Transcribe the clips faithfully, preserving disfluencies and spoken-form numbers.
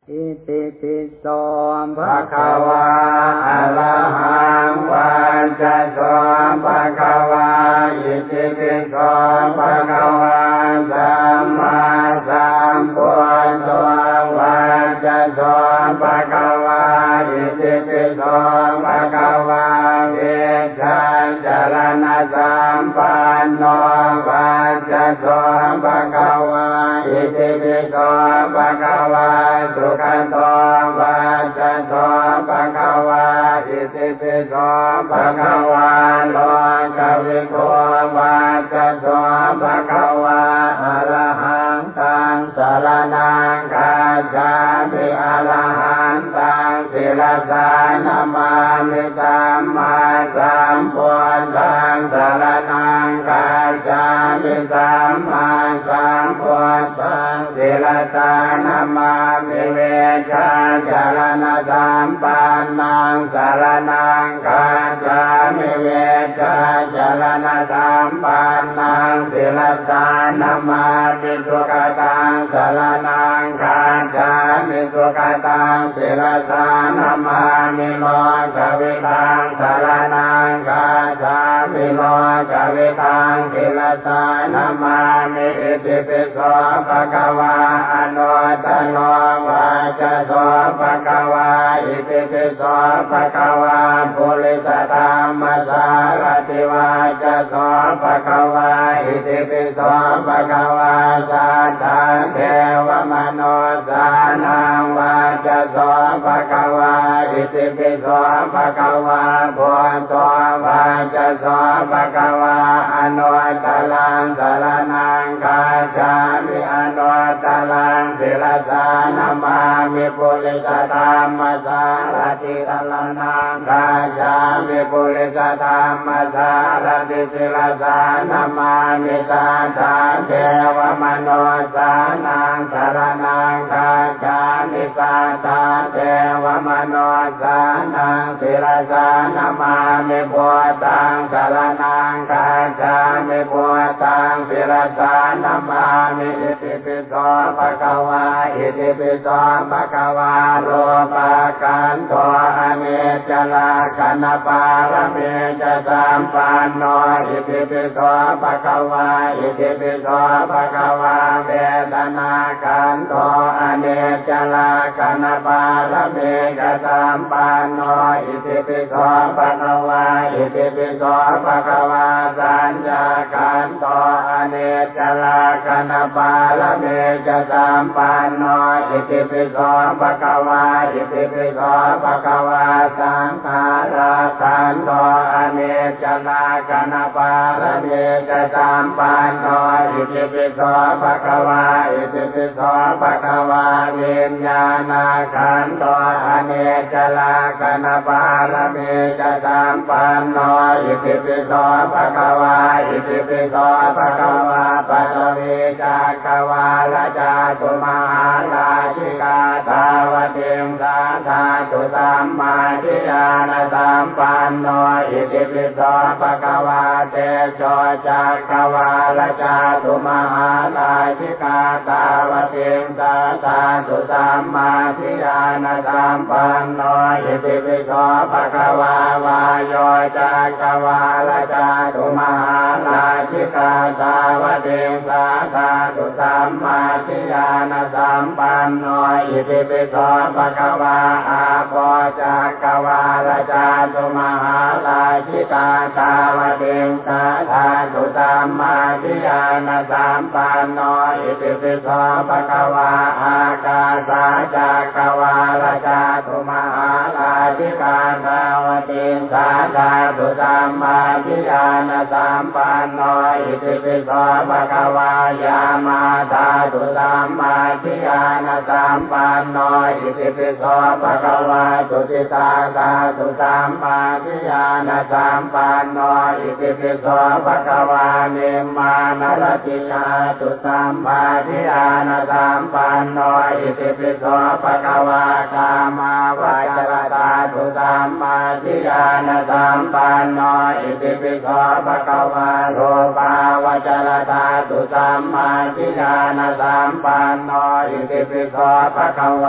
อิติปิโสภะคะวะอะระหังวันจะโสภะคะวะอิติปิโสภะคะวะสัมมาสัมพุทโธวันจะโสภะคะวะอิติปิโสภะคะวะวิชันจรณะสัมปันโนวันจะโสภะคะวะอิติปิโสภะคะวะสุขันโตวัจจะโสภะคะวะอิติปิโสภะคะวะโลกวิทูวัจจะโสภะคะวะอะระหังตังสรณังคัจฉามิอะระหังตังศิรสานะมามิสัมมาสัมพุทธังสรณังคัจฉามิสัมมาสัมพุทธังศิรสานะมามิเวชันจรณะสัมปันนังสรณังคัจฉามิเวชันจรณะสัมปันนังศิรสานะมามิสุขตังสรณังคัจฉามิสุขตังศิรสานะมามิโลกวิตังสรณังคัจฉามิโลกวิตังศิรสานะมามิอิติปิโสภะคะวะอนุตตโนวัจจะโสภะคะวะอิติปิโสภะคะวะปุริสธัมมสารติวัจจะโสภะคะวะอิติปิโสภะคะวะสัทธาเทวมโนสานังวัจจะโสภะคะวะอิติปิโสภะคะวะพุทโธวัจจะโสภะคะวะอนุตตรังสรณังคัจฉามิอนุตตรังศิรสานะมามิปุริสธัมมสารติสรณังคัจฉามิปุริสธัมมสารติศิรสานะมามิสัทธาเทวมโนสานังสรณังคัจฉามิสัทธาเทวมโนสานังศิรสานะมามิพุทธังสรณังคัจฉามิพุทธังศิรสานะมามิอิติปิโสภะคะวะอิติปิโสภะคะวะโลภะกันโตอเนจจลาคันปารเมจะสัมปันโนอิติปิโสภะคะวะอิติปิโสภะคะวะเวทนาคันโตอเนจจลาคันปารเมจะสัมปันโนอิติปิโสภะคะวะอิติปิโสภะคะวะสัญญาคันโตอเนจจลาคันปารเมจะสัมปันโนอิติปิโสภะคะวะอิติปิโสภะคะวะสังขาราคันโตอเนจจลาคันปารเมจะสัมปันโนอิติปิโสภะคะวะอิติปิโสภะคะวะวิญญาณขันโตอเนจจลาคันปารเมจะสัมปันโนอิติปิโสภะคะวะอิติปิโสภะคะวะปัตวิจักขวาลจาตุมหาราชิกาทาวติงสาธาตุสัมมาทิฏฐานะสัมปันโนอิติปิโสภะคะวะเตโชจักขวาลจาตุมหาราชิกาทาวติงสาธาตุสัมมาทิฏฐานะสัมปันโนอิติปิโสภะคะวะวายโยจักขวาลจาตุมหาราชิกาทาวติงสาธาตุสัมมาทิฏฐานะสัมปันโนอิติปิโสภะคะวะอาโปจักขวาลจาตุมหาราชิกาทาวติงสาธาตุสัมมาทิฏฐานะสัมปันโนอิติปิโสภะคะวะอากาสาจักขวาลจาตุมหาราชิกาทาวติงสาธาตุสัมมาทิฏฐานะสัมปันโนอิติปิโสภะคะวะยามาธาตุสัมมาทิฏฐานะสัมปันโนอิติปิโสภะคะวะตุติตาธาตุสัมมาทิฏฐานะสัมปันโนอิติปิโสภะคะวะเนมานรติยาตุสัมมาทิฏฐานะสัมปันโนอิติปิโสภะคะวะกามาวจรตาตุสัมมาทิฏฐานะสัมปันโนอิติปิโสภะคะวะโลภาวจรตาตุสัมมาทิฏฐานะสัมปันโนอิติปิโสภะคะวะม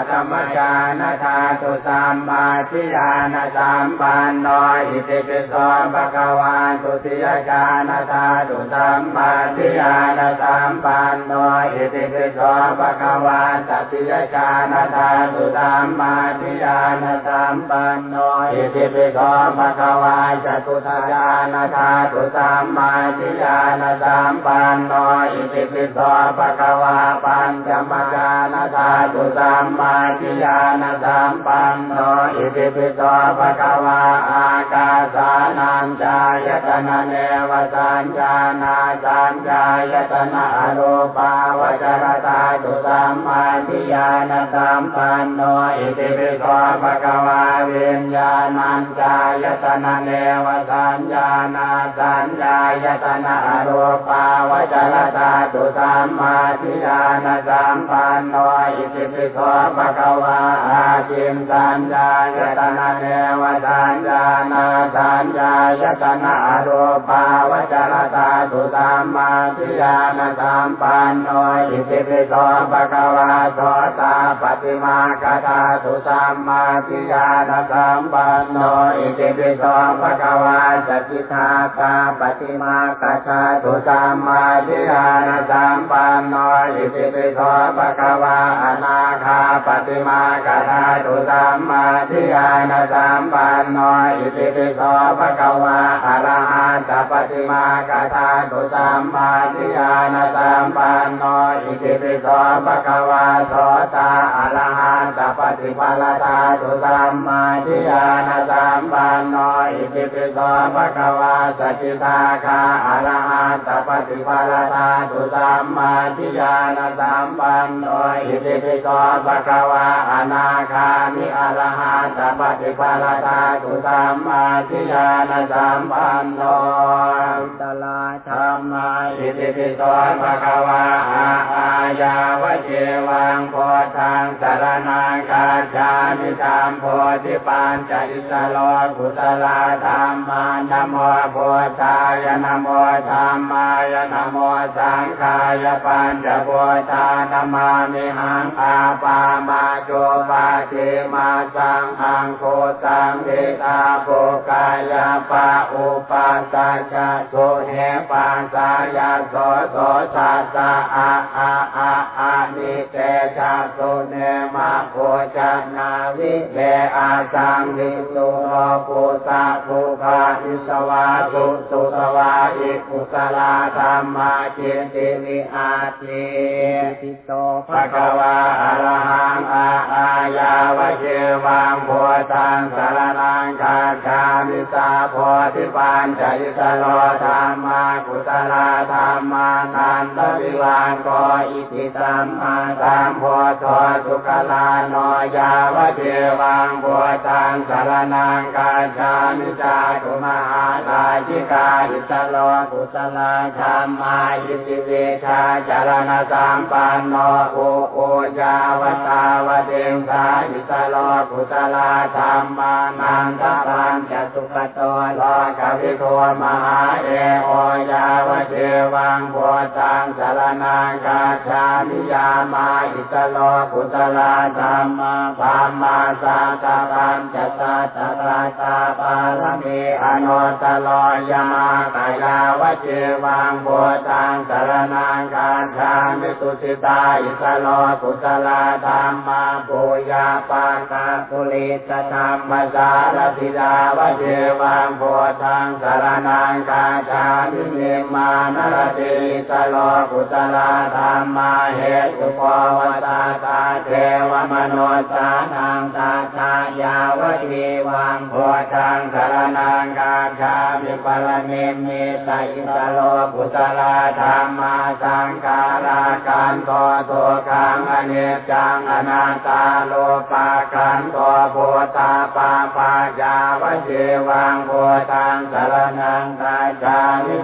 ธรรมจานาธาตุสัมมาทิฏฐานะสัมปันโนอิติปิโสภะคะวะตุติยญาณธาตุสัมมาทิฏฐานะสัมปันโนอิติปิโสภะคะวะตติยญาณธาตุสัมมาทิฏฐานะสัมปันโนอิติปิโสภะคะวะจตุตญาณธาตุสัมมาทิฏฐานะสัมปันโนอิติปิโสภะคะวะปัญจมญาณธาตุสัมมาทิฏฐานะสัมปันโนอิติปิโสภะคะวะอากาสานัญจายตนะเนวสัญญานาสัญญายตนะอรูปาวจรธาตุสัมมาทิฏฐานะสัมปันโนอิติปิโสภะคะวะวิญญาณัญจายตนะเนวสัญญานาสัญญายตนะอรูปาวจรธาตุสัมมาทิฏฐานะสัมปันโนอิติปิโสภะคะวะอาจินสัญญายตนะเนวสัญญานาสัญญายตนะอรูปาวจรธาตุสัมมาทิฏฐานะสัมปันโนอิติปิโสภะคะวะโสตปฏิมาคธาตุสัมมาทิฏฐานะสัมปันโนอิติปิโสภะคะวะสกิทาคาปฏิมาคธาตุสัมมาทิฏฐานะสัมปันโนอิติปิโสภะคะวะอนาคาปฏิมาคธาตุสัมมาทิฏฐานะสัมปันโนอิติปิโสภะคะวะอรหันตปฏิมาคธาตุสัมมาทิฏฐานะสัมปันโนอิติปิโสภะคะวะโสตอรหันตปฏิภาลธาตุสัมมาทิฏฐานะสัมปันโนอิติปิโสภะคะวะสกิทาคาอรหันตปฏิภาลธาตุสัมมาทิฏฐานะสัมปันโนอิติปิโสภะคะวะอนาคามิอรหันตปฏิภาลธาตุสัมมาทิฏฐานะสัมปันโนตลาธัมมาอิติปิโสภะคะวะอาอายาวะเจวังโพธังสรณังคัจฉามิธัมโพธิปัญจอิสโลกุตลาธัมมานะโมพุทธายะนะโมธัมมายะนะโมสังฆายะปัญจพุทธานะมามิหังอาปามาโจปาติมาสังฆังโคสังวิตาปุกายะปะอุปัสสะจะโสเทปัสสะยะโสโสสัสสะอะอะอะอะนิเตชะโสเนมะโพจนาวิเวอาสังวิสุโรปุสะภูภาอิสวาสุสุสวาอิกุสลาธัมมาจิตติวิอาทิปิโตภะคะวะอะระหังอาอายาวะเจวังโพธังสรณังคัจฉามิสาโพธิปัญจอิสโลธัมมากุสลาธัมมานันตวิวังโกอิติสัมมาสัมโพธสุขลาโนยาวะเจวังโพธังสรณังคัจฉามิจาตุมหาลาจิกาอิสโลกุสลาธัมมาอิติเวชาจารณะสัมปันโนโอโอจาวตาวเดงสาอิสโลกุสลาธัมมานันทปัญจสุขโตโลกวิโทมหาเอโอยาวะเจวังโพธังสรณังคัจฉามิยามาอิสโลกุสลาธัมมาธัมมาสัตตปัญจสัตตตาตาปารมีอนุตตโลยมาตายาวะเจวังโพธังสรณังคัจฉามิตุสิตาอิสโลกุสลาธัมมาปุญาปาตาปุริตธรรมสารติดาวะเจวังโพธังสรณังคัจฉามิเมมานรติสโลกุสลาธัมมาเหตุปวตาตาเทวมโนสานังตาตายาวะเจวังโพธังสรณังคัจฉามิปรเนมิตาอิสโลกุสลาธัมมาสังขารากันโตโตขังอเนจจังอนัตตาโลปากันโตโพธาปาปายาวะเจวังโพธังสรณังคัจฉามิป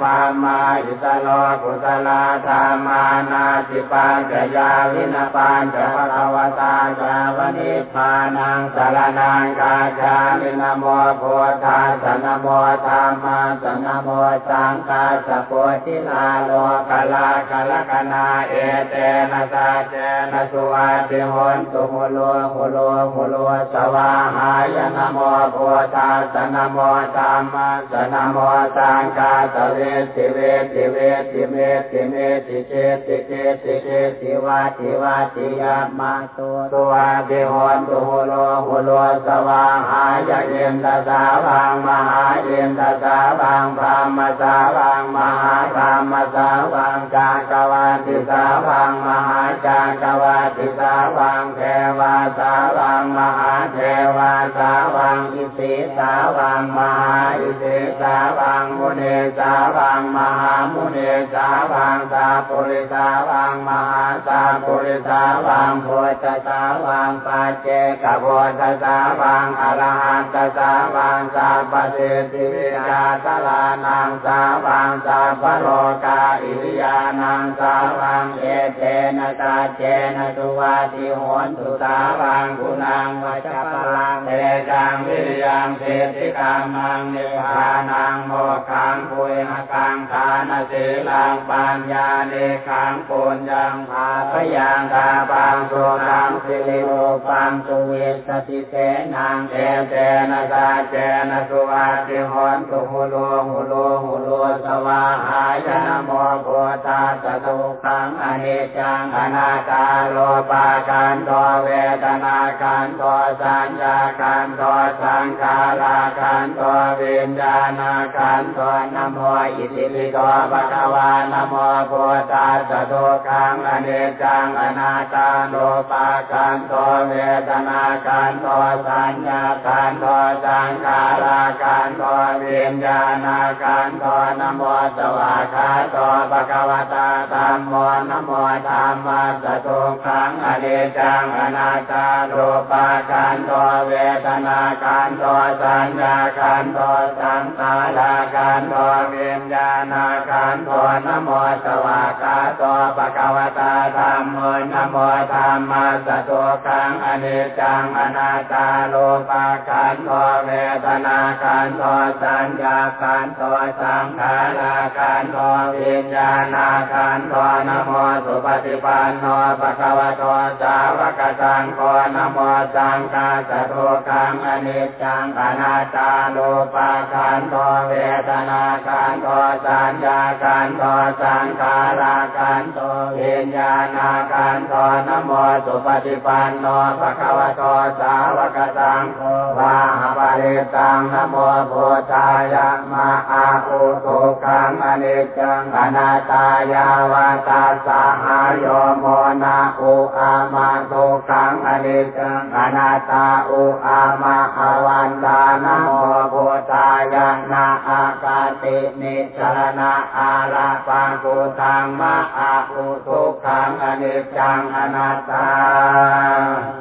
ามาอิสโลกุสลาธรรมานาติปัญจยาวินาปัญจภควตาจาวนิพพานังสรณังกาจามินะโมพุทธัสสะนะโมธัมมัสสะนะโมสังฆัสสะโพธิลาโลกลาคลกนาเอเตนะสาเจนะสุวัตติโหนตุมุโลมุโลมุโลสวาหายนะโมพุทธัสสะนะโมธัมมัสสะนะโมสังฆัสสะเวทิเวทิเวทิเมทิเมทิเจติเจติเจติวาติวาติยามาตุสุวัตติโหนตุมุโลมุโลสวาหายเย็นตสาวังมหาเย็นตสาวังพรหมสาวังมหาพรหมสาวังจักรวาติสาวังมหาจักรวาติสาวังเทวาสาวังมหาเทวาสาวังอิสิสาวังมหาอิสิสาวังมุนีสาวังมหามุนีสาวังสาปุริสาวังมหาสาปุริสาวังโพธสาวังปัจเจกโพธสาวังอรหันตสาวังสัพพเทติวิญญาตลานังสาวังสัพพโลกาอิริยานังสาวังเอเตนะตาเจนะสุวัตติโหนตุสาวังกุณังวัชพลังเตจังวิริยังเศติกามังนิพพานังโมขังปุยหกังทานศีลังปัญญาเนขังปุญญังภาพยังตาปังสุขังสิริโอปังสุเวสติเสนังเอเตนะสาเจนะสุวัตติโหนตุมุโลมุโลมุโลสวาหายนะโมพุทธัสสะทุกขังอนิจจังอนัตตาโลภะขันโตเวทนาขันโตสัญญาขันโตสังขารขันโตวิญญาณขันโตนะโมอิติปิโสภะคะวะนะโมพุทธัสสะทุกขังอนิจจังอนัตตาโลภะขันโตเวทนาขันโตสัญญาขันโตสังขารขันโตวิญญาณขันโตนะโมสวากขาโตภะคะวะตาธัมโมนะโมธัมมัสสะทุกขังอนิจจังอนัตตาโลภะขันโตเวทนาขันโตสัญญาขันโตสังขารขันโตวิญญาณขันโตนะโมสวากขาโตภะคะวะตาธัมโมนะโมธัมมัสสะทุกขังอนิจจังอนัตตาโลภะขันโตเวทนาขันโตสัญญาขันโตสังขารขันโตวิญญาณขันโตนะโมสุปฏิปันโนภะคะวะโตสาวกสังโฆนะโมสังฆัสสะทุกขังอนิจจังอนัตตาโลภะขันโตเวทนาขันโตสัญญาขันโตสังขารขันโตวิญญาณขันโตนะโมสุปฏิปันโนภะคะวะโตสาวกสังโฆวาหะปะริตังนะโมพุทธายะมะอาอุทุกขังอนิจจังอนัตตายาวาตาสหายโยโมนะอุอามาทุกขังอนิจจังอนัตตาอุอามาอวันตานะโมพุทธายะนะอากาตินิสรณะอาราปังกุตังมะอาอุทุกขังอนิจจังอนัตตา